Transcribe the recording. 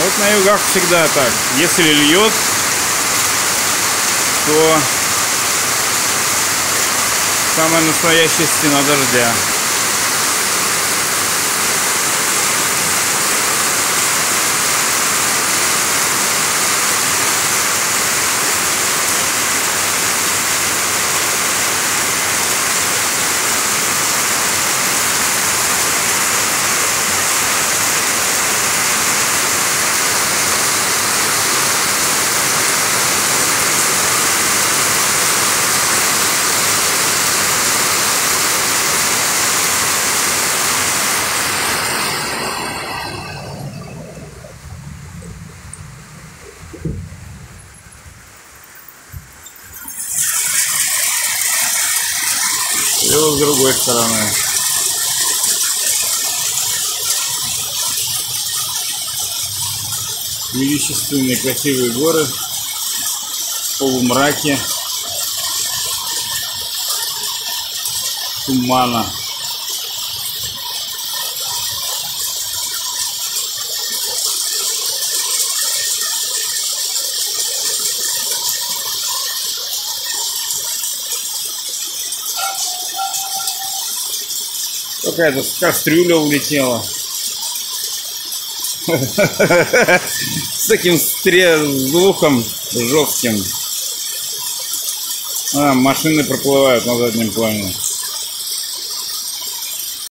Вот на югах всегда так. Если льет, то самая настоящая стена дождя. И вот с другой стороны. Величественные красивые горы в полумраке тумана. Какая-то кастрюля улетела. С таким звуком жестким. Машины проплывают на заднем плане.